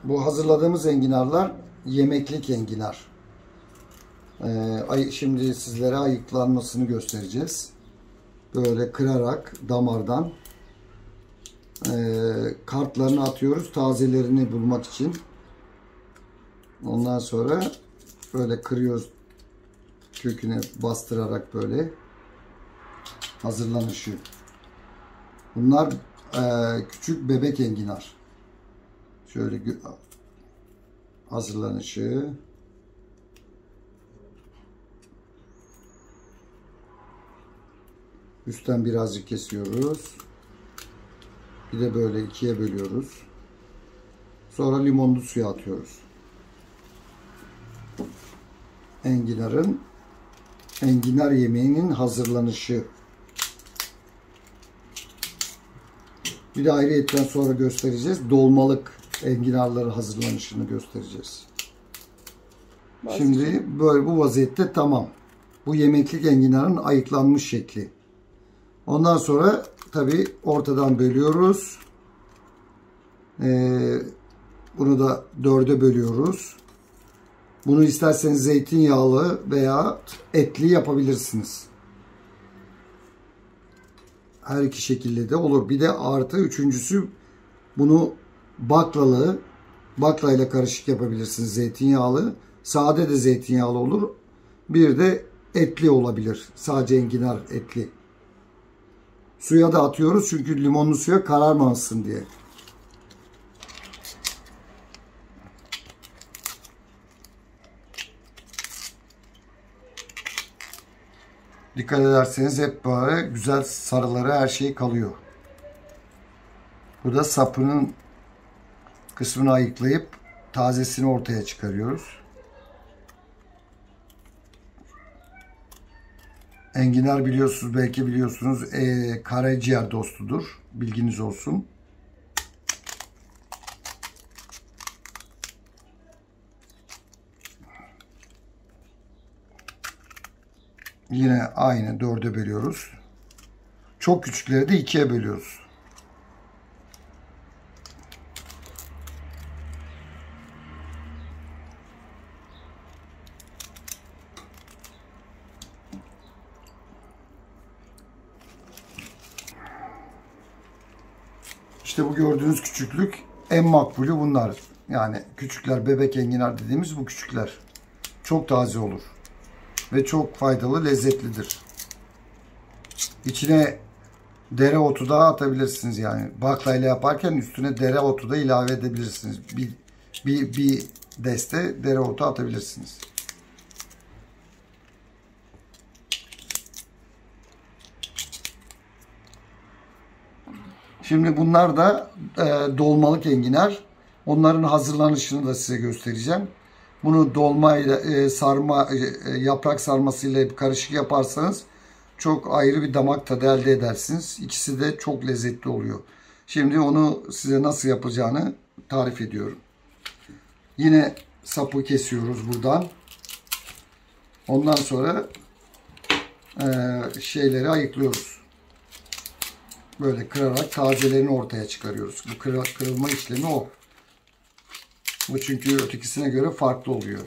Bu hazırladığımız enginarlar yemeklik enginar. Şimdi sizlere ayıklanmasını göstereceğiz. Böyle kırarak damardan kartlarını atıyoruz tazelerini bulmak için. Ondan sonra böyle kırıyoruz, köküne bastırarak böyle hazırlanışı. Bunlar küçük bebek enginar. Şöyle hazırlanışı. Üstten birazcık kesiyoruz. Bir de böyle ikiye bölüyoruz. Sonra limonlu suya atıyoruz. Enginar yemeğinin hazırlanışı. Bir de ayrıyetten sonra göstereceğiz. Dolmalık enginarların hazırlanışını göstereceğiz. Şimdi böyle bu vaziyette tamam. Bu yemeklik enginarın ayıklanmış şekli. Ondan sonra tabi ortadan bölüyoruz. Bunu da 4'e bölüyoruz. Bunu isterseniz zeytinyağlı veya etli yapabilirsiniz. Her iki şekilde de olur. Bir de artı üçüncüsü, bunu bakla ile karışık yapabilirsiniz. Zeytinyağlı. Sade de zeytinyağlı olur. Bir de etli olabilir. Sadece enginar etli. Suya da atıyoruz çünkü limonlu suya kararmasın diye. Dikkat ederseniz hep böyle güzel sarıları her şey kalıyor. Bu da sapının kısmını ayıklayıp tazesini ortaya çıkarıyoruz. Enginar biliyorsunuz, belki biliyorsunuz, karaciğer dostudur. Bilginiz olsun. Yine aynı 4'e bölüyoruz. Çok küçükleri de 2'ye bölüyoruz. İşte bu gördüğünüz küçüklük en makbulü bunlar. Yani küçükler, bebek enginar dediğimiz bu küçükler. Çok taze olur. Ve çok faydalı, lezzetlidir. İçine dereotu da atabilirsiniz yani. Baklayla yaparken üstüne dereotu da ilave edebilirsiniz. Bir deste dereotu atabilirsiniz. Şimdi bunlar da dolmalık enginar. Onların hazırlanışını da size göstereceğim. Bunu dolmayla yaprak sarmasıyla karışık yaparsanız çok ayrı bir damak tadı elde edersiniz. İkisi de çok lezzetli oluyor. Şimdi onu size nasıl yapacağını tarif ediyorum. Yine sapı kesiyoruz buradan. Ondan sonra şeyleri ayıklıyoruz. Böyle kırarak tazelerini ortaya çıkarıyoruz. Bu kırılma işlemi o. Bu çünkü ötekisine göre farklı oluyor.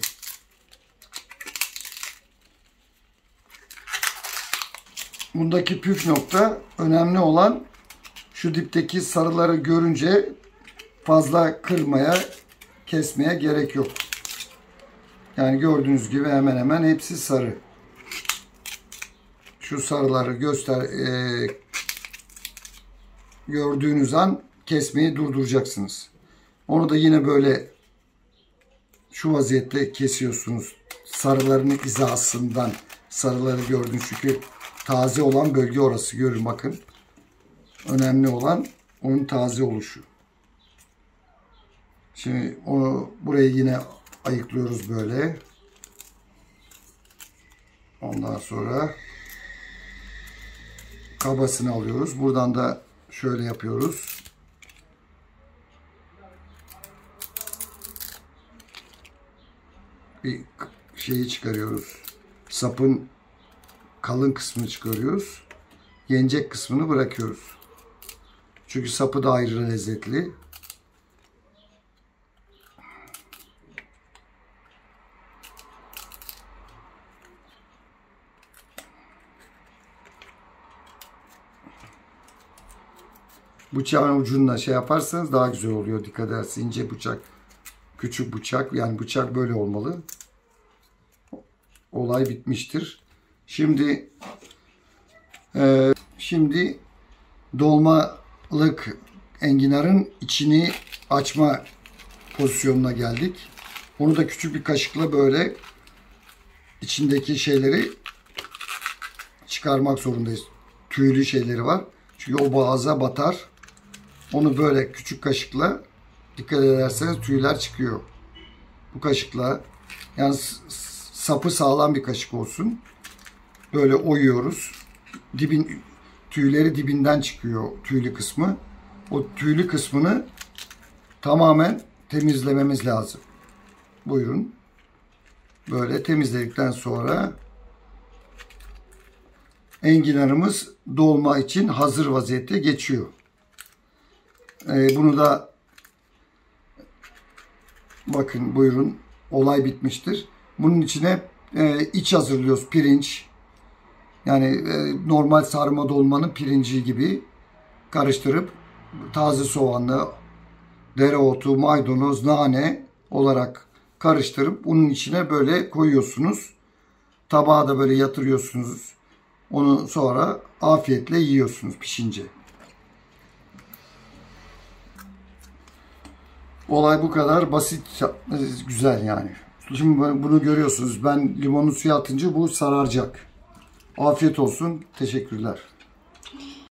Bundaki püf nokta, önemli olan şu dipteki sarıları görünce fazla kırmaya, kesmeye gerek yok. Yani gördüğünüz gibi hemen hemen hepsi sarı. Şu sarıları gördüğünüz an kesmeyi durduracaksınız. Onu da yine böyle şu vaziyette kesiyorsunuz. Sarıların hizasından sarıları gördünüz çünkü taze olan bölge orası. Görün bakın. Önemli olan onun taze oluşu. Şimdi burayı yine ayıklıyoruz böyle. Ondan sonra kabasını alıyoruz. Buradan da şöyle yapıyoruz. Bir şeyi çıkarıyoruz. Sapın kalın kısmını çıkarıyoruz. Yenecek kısmını bırakıyoruz. Çünkü sapı da ayrı lezzetli. bıçağın ucunla şey yaparsanız daha güzel oluyor. Dikkat ederseniz ince bıçak, küçük bıçak, yani bıçak böyle olmalı. Olay bitmiştir. Şimdi dolmalık enginarın içini açma pozisyonuna geldik. Onu da küçük bir kaşıkla böyle içindeki şeyleri çıkarmak zorundayız. Tüylü şeyleri var. Çünkü o boğaza batar. Onu böyle küçük kaşıkla, dikkat ederseniz tüyler çıkıyor. Bu kaşıkla, yani sapı sağlam bir kaşık olsun. Böyle oyuyoruz. Tüyleri dibinden çıkıyor, tüylü kısmı. O tüylü kısmını tamamen temizlememiz lazım. Buyurun. Böyle temizledikten sonra enginarımız dolma için hazır vaziyette geçiyor. Bunu da bakın, buyurun, olay bitmiştir. Bunun içine iç hazırlıyoruz. Pirinç, yani normal sarma dolmanın pirinci gibi karıştırıp taze soğanlı, dereotu, maydanoz, nane olarak karıştırıp bunun içine böyle koyuyorsunuz. Tabağa da böyle yatırıyorsunuz. Onu sonra afiyetle yiyorsunuz pişince. Olay bu kadar basit, güzel yani. Şimdi bunu görüyorsunuz. Ben limonu suya atınca bu sararacak. Afiyet olsun. Teşekkürler.